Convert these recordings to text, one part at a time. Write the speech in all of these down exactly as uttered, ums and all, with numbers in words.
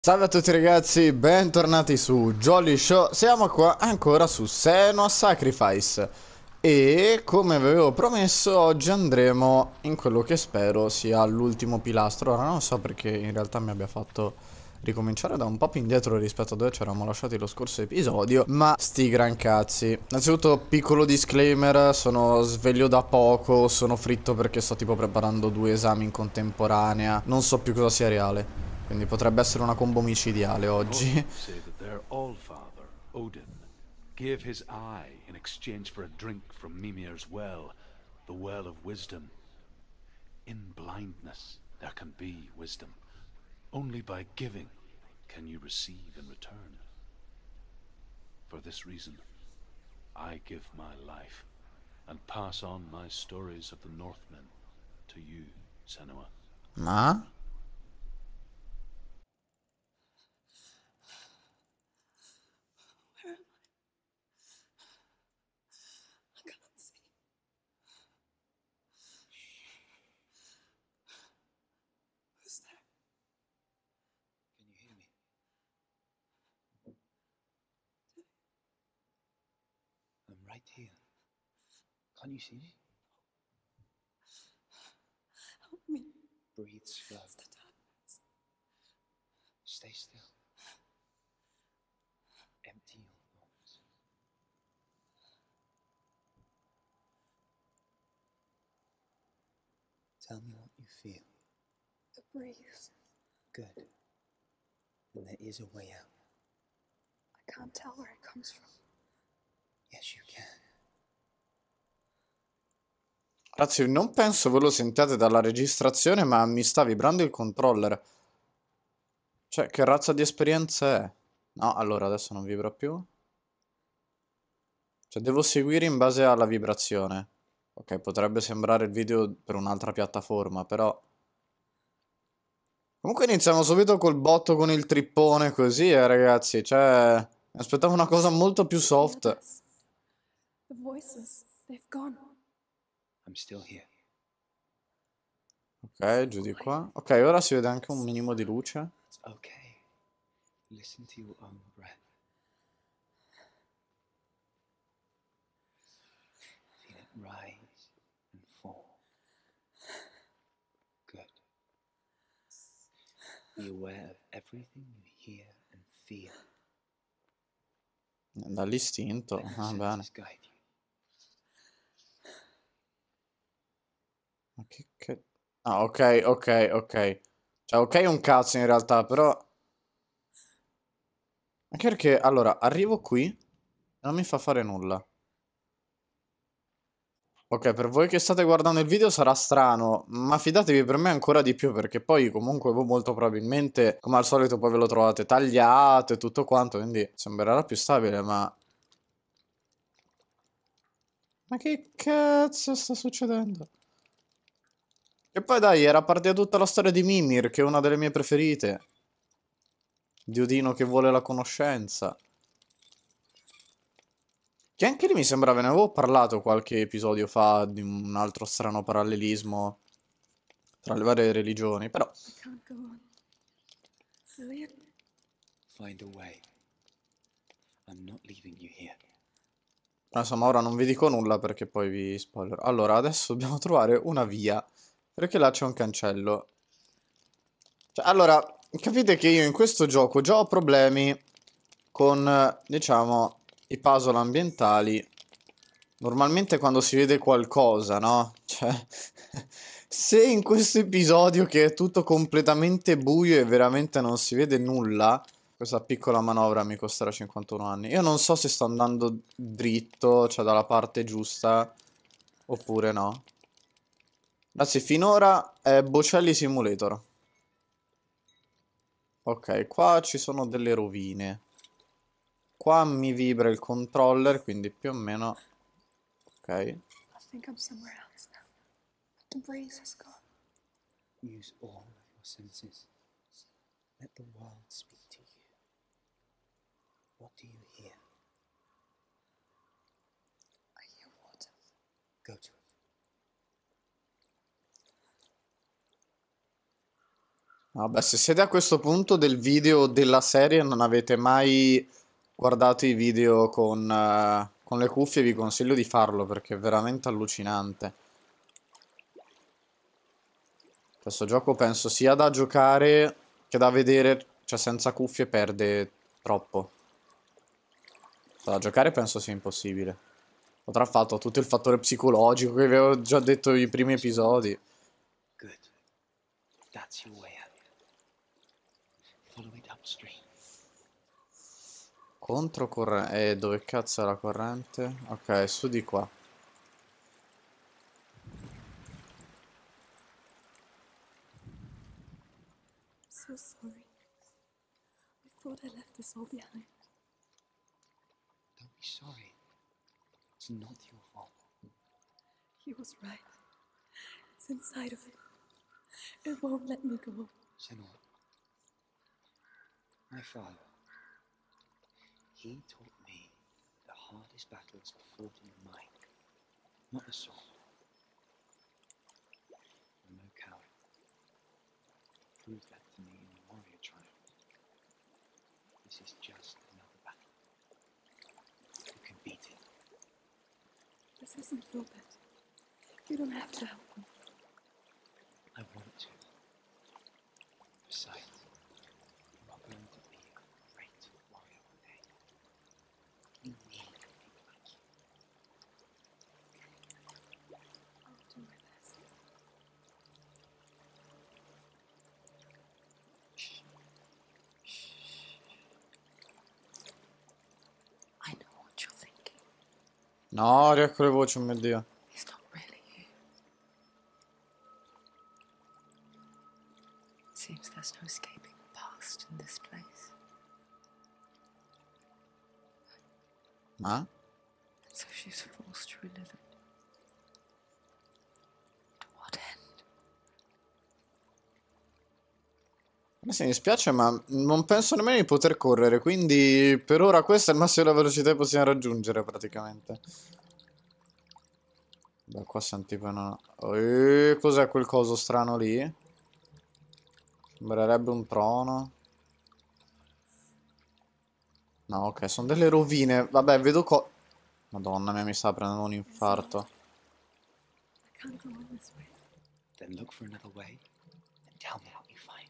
Salve a tutti ragazzi, bentornati su Jolly Show. Siamo qua ancora su Senua's Sacrifice e come vi avevo promesso oggi andremo in quello che spero sia l'ultimo pilastro. Ora non so perché in realtà mi abbia fatto ricominciare da un po' più indietro rispetto a dove ci eravamo lasciati lo scorso episodio, ma sti gran cazzi. Innanzitutto piccolo disclaimer, sono sveglio da poco, sono fritto perché sto tipo preparando due esami in contemporanea, non so più cosa sia reale. Quindi potrebbe essere una combo micidiale oggi. Orcs say that their Allfather, Odin, gave his eye in exchange for a drink from Mimir's well, the Well of Wisdom. In blindness there can be wisdom. Only by giving can you receive in return. For this reason, I give my life and pass on my stories of the Northmen to you, Senua. Ma? Where am I? I can't see. Who's there? Can you hear me? I'm right here. Can't you see me? Help me. Breathe slow. It's the darkness. Stay still. Empty your thoughts. Tell me what you feel. The breeze. Good. And there is a way out. I can't tell where it comes from. Yes, you can. Ragazzi, non penso ve lo sentiate dalla registrazione, ma mi sta vibrando il controller. Cioè, che razza di esperienza è? No, allora adesso non vibra più. Cioè, devo seguire in base alla vibrazione. Ok, potrebbe sembrare il video per un'altra piattaforma, però... Comunque iniziamo subito col botto con il trippone così, eh, ragazzi. Cioè, mi aspettavo una cosa molto più Hear soft. this? The voices. They've gone. I'm still here. Ok, giù di qua. Ok, ora si vede anche un minimo di luce. It's okay. Listen to your own breath. Feel it rise and fall. Good. Be aware of everything you hear and feel. Dall'istinto, Let your va bene. senses guide you. Ma che, che... Ah, ok, ok, ok. Cioè, ok è un cazzo in realtà, però... Anche perché, allora, arrivo qui e non mi fa fare nulla. Ok, per voi che state guardando il video sarà strano, ma fidatevi per me ancora di più, perché poi comunque voi molto probabilmente, come al solito, poi ve lo trovate tagliato e tutto quanto, quindi sembrerà più stabile, ma... Ma che cazzo sta succedendo? E poi dai, era partita tutta la storia di Mimir, che è una delle mie preferite. Di Odino che vuole la conoscenza. Che anche lì mi sembra ve ne avevo parlato qualche episodio fa di un altro strano parallelismo tra le varie religioni, però... I can't go on. Lillian? Find a way. I'm not leaving you here. Insomma, ora non vi dico nulla perché poi vi spoiler. Allora, adesso dobbiamo trovare una via, perché là c'è un cancello. Cioè, allora, capite che io in questo gioco già ho problemi con, diciamo, i puzzle ambientali. Normalmente quando si vede qualcosa, no? Cioè, se in questo episodio che è tutto completamente buio e veramente non si vede nulla, questa piccola manovra mi costerà cinquantuno anni. Io non so se sto andando dritto, cioè dalla parte giusta, oppure no. Ragazzi, finora è Bocelli Simulator. Ok, qua ci sono delle rovine. Qua mi vibra il controller, quindi più o meno... Ok. I think I'm somewhere else now. But the breeze has gone. Use all of your senses. Let the world speak to you. What do you hear? I hear water. Go to it. Vabbè, se siete a questo punto del video della serie e non avete mai guardato i video con, eh, con le cuffie, vi consiglio di farlo perché è veramente allucinante. Questo gioco penso sia da giocare che da vedere, cioè senza cuffie perde troppo. Da giocare penso sia impossibile. Potrà fatto tutto il fattore psicologico che vi avevo già detto nei primi episodi. Good. That's your way out. Follow it upstream. Controcorrente. Eh, dove cazzo è la corrente? Ok, su di qua. I'm so sorry. I thought I left this all behind. Don't be sorry. It's not your fault. He was right. It's inside of me. It won't let me go. Senua, my father, he taught me the hardest battles are fought in the mind, not the sword. I'm no coward. Prove that to me in the warrior trial. This is just another battle. You can beat it. This isn't your bet. You don't have to help me. I want to. Besides, you are going to be a great warrior one day. You need people like you. I'll do my best. Shh. Shh. I know what you're thinking. No, riecco le voci, oh mio Dio. He's not really here. It seems there's no escaping the past in this place. Ma? And so she's forced to relive it. To what end? Mi mi dispiace, ma non penso nemmeno di poter correre, quindi per ora questa è il massimo della velocità che possiamo raggiungere, praticamente. Beh, qua siamo tipo in una... Eh, cos'è quel coso strano lì? Sembrerebbe un trono. No, ok, sono delle rovine. Vabbè, vedo co... Madonna mia, mi sta prendendo un infarto. I can't go on this way. Then look for another way and tell me what you find.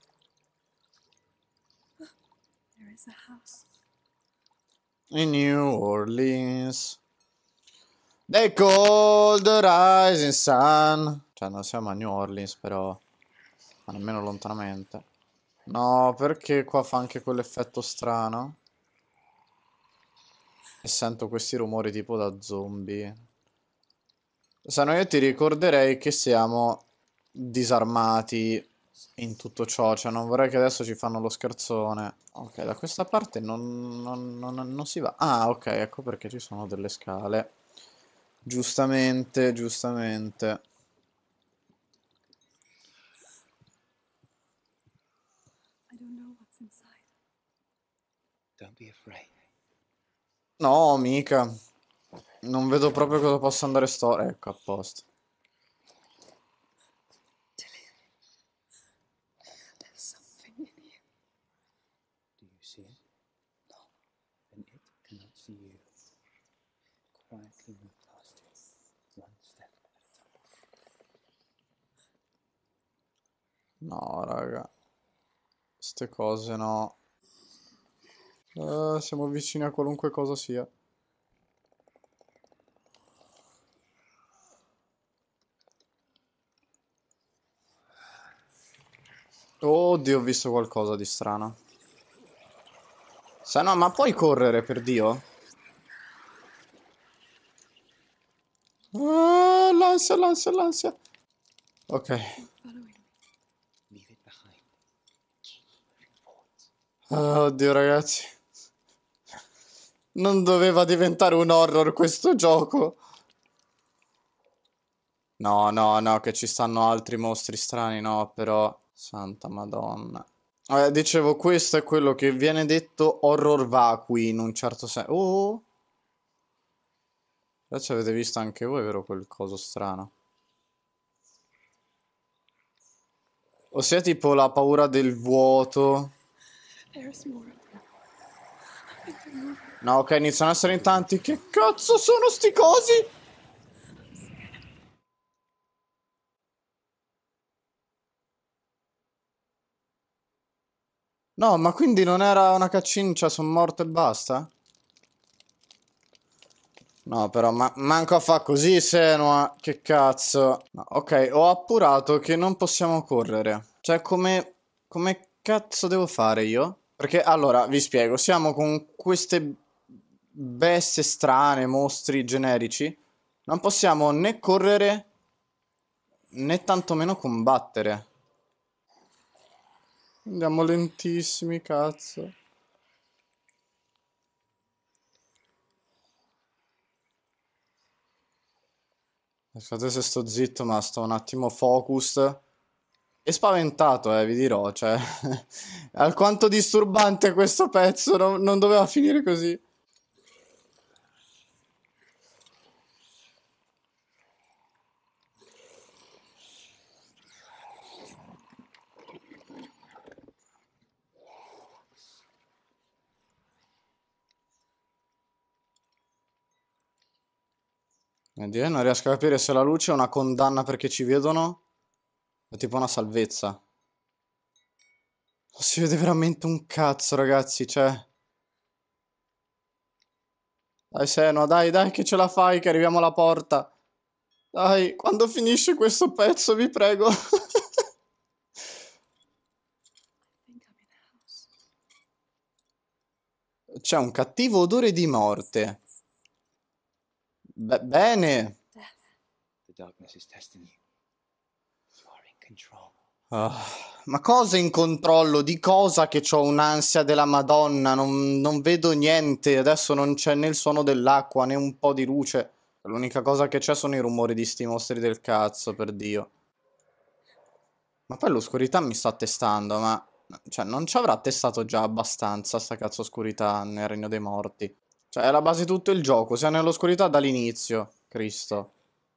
There is a house. In New Orleans. They call the rising sun. Cioè, non siamo a New Orleans, però... Ma nemmeno lontanamente. No, perché qua fa anche quell'effetto strano? E sento questi rumori tipo da zombie. Se no, io ti ricorderei che siamo disarmati in tutto ciò. Cioè, non vorrei che adesso ci fanno lo scherzone. Ok, da questa parte non, non- non- non si va. Ah, ok, ecco perché ci sono delle scale. Giustamente, giustamente. I don't know what's inside. Don't be afraid. No, mica. Non vedo proprio cosa possa andare sto... Ecco, a posto. There's something in here. Do you see it? No. Then it cannot see you. Quietly move past it, one step at a time. No, raga. Ste cose no. Eh, siamo vicini a qualunque cosa sia. Oddio, ho visto qualcosa di strano. Se no, ma puoi correre, per Dio? Ah, l'ansia, l'ansia, l'ansia. Ok. Following me. Leave it behind. Keep moving forwards. Ah, oddio, ragazzi. Non doveva diventare un horror questo gioco. No, no, no, che ci stanno altri mostri strani, no, però... Santa Madonna. Eh, dicevo, questo è quello che viene detto horror vacui, in un certo senso. Oh! Adesso avete visto anche voi, vero, quel coso strano? Ossia tipo la paura del vuoto. There's more of them. I think they're moving. No, ok, iniziano ad essere in tanti. Che cazzo sono sti cosi? No, ma quindi non era una cutscene, cioè sono morto e basta? No, però ma manco a fa così, Senua. Che cazzo. No, ok, ho appurato che non possiamo correre. Cioè, come... Come cazzo devo fare io? Perché, allora, vi spiego. Siamo con queste bestie strane, mostri generici. Non possiamo né correre, né tantomeno combattere. Andiamo lentissimi, cazzo. Aspettate se sto zitto, ma sto un attimo focus. E spaventato, eh, vi dirò, cioè... alquanto disturbante questo pezzo, non, non doveva finire così. Vedi, eh, non riesco a capire se la luce è una condanna perché ci vedono o tipo una salvezza. Non si vede veramente un cazzo, ragazzi, cioè... Dai, Senua, dai, dai, che ce la fai, che arriviamo alla porta. Dai, quando finisce questo pezzo, vi prego. I think I'm in a house. C'è un cattivo odore di morte. Be- bene. Death. The darkness is testing you. You are in control. Ah, ma cosa in controllo? Di cosa che c'ho un'ansia della Madonna? Non, non vedo niente. Adesso non c'è né il suono dell'acqua né un po' di luce. L'unica cosa che c'è sono i rumori di sti mostri del cazzo, per Dio. Ma poi l'oscurità mi sta testando, ma... Cioè, non ci avrà testato già abbastanza sta cazzo oscurità nel Regno dei Morti. Cioè, è la base di tutto il gioco. Sia nell'oscurità dall'inizio. Cristo.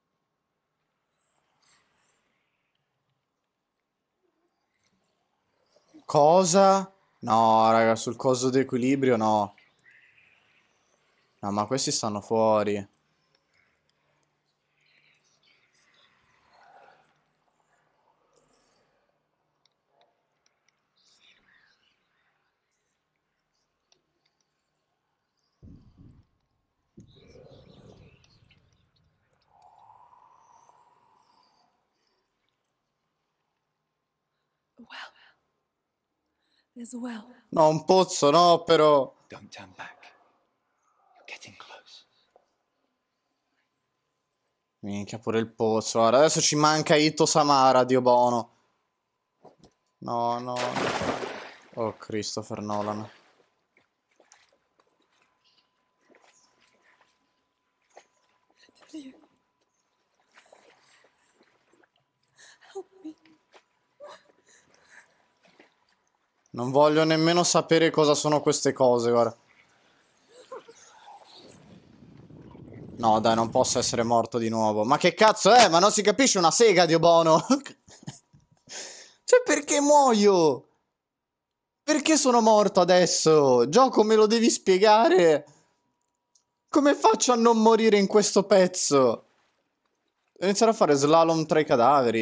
Cosa? No, raga, sul coso di equilibrio no. No, ma questi stanno fuori. A well. There's a well. No, un pozzo, no, però. Don't turn back. You're getting close. Minchia, pure il pozzo. Guarda, adesso ci manca Ito Samara, Dio buono. No, no. Oh, Christopher Nolan. Delia. Help me. Non voglio nemmeno sapere cosa sono queste cose, guarda. No, dai, non posso essere morto di nuovo. Ma che cazzo è? Ma non si capisce una sega, Dio buono. Cioè, perché muoio? Perché sono morto adesso? Gioco, me lo devi spiegare. Come faccio a non morire in questo pezzo? Devo iniziare a fare slalom tra i cadaveri.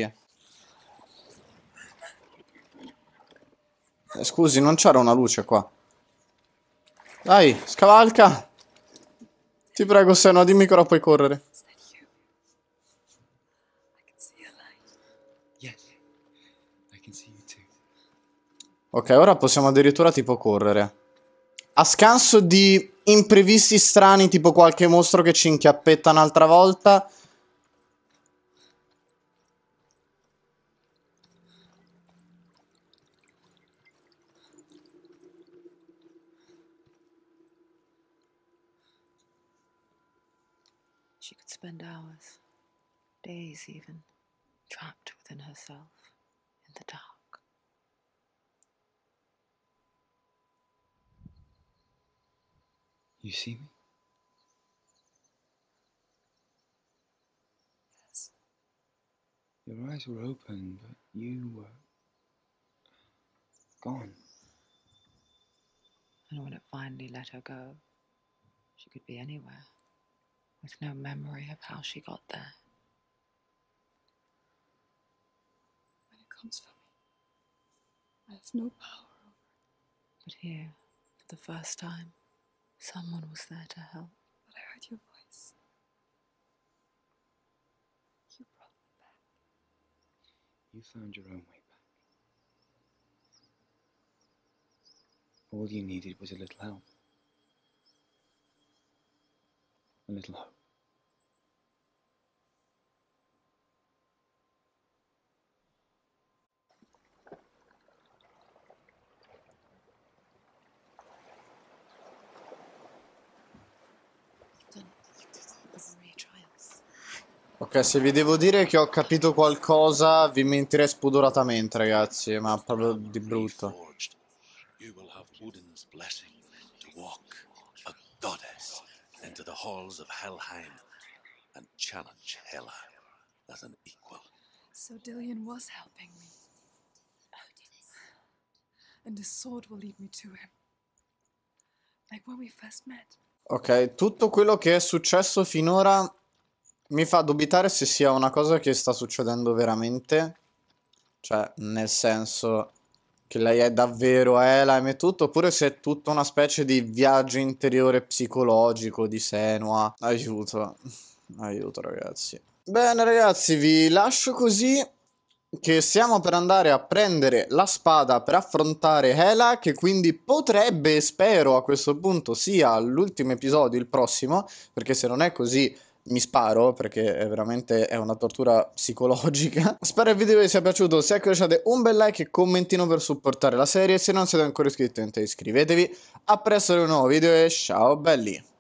Eh, scusi, non c'era una luce qua. Dai, scavalca. Ti prego, se no, dimmi che ora puoi correre. Is that you? I can see a light. Yes. I can see you too. Ok, ora possiamo addirittura tipo correre. A scanso di imprevisti strani, tipo qualche mostro che ci inchiappetta un'altra volta. She could spend hours, days even, trapped within herself, in the dark. You see me? Yes. Your eyes were open, but you were gone. And when it finally let her go, she could be anywhere, with no memory of how she got there. When it comes for me, I have no power over it. But here, for the first time, someone was there to help. But I heard your voice. You brought me back. You found your own way back. All you needed was a little help. A little hope. You've done three trials. Ok, se vi devo dire che ho capito qualcosa, vi mentirei spudoratamente, ragazzi, ma proprio di brutto. Reforged, you will have Odin's blessing to walk a goddess into the halls of Helheim and challenge Hela as an equal. So Dillion was helping me. And his sword will lead me to him. Like when we first met. Ok, tutto quello che è successo finora mi fa dubitare se sia una cosa che sta succedendo veramente. Cioè, nel senso che lei è davvero Elam e tutto, oppure se è tutta una specie di viaggio interiore psicologico di Senua. Aiuto, aiuto ragazzi. Bene ragazzi, vi lascio così, che stiamo per andare a prendere la spada per affrontare Hela, che quindi potrebbe, spero a questo punto, sia l'ultimo episodio, il prossimo, perché se non è così mi sparo, perché è veramente è una tortura psicologica. Spero il video vi sia piaciuto, se ecco lasciate un bel like e commentino per supportare la serie, se non siete ancora iscritti iscrivetevi. A presto in un nuovo video e ciao belli!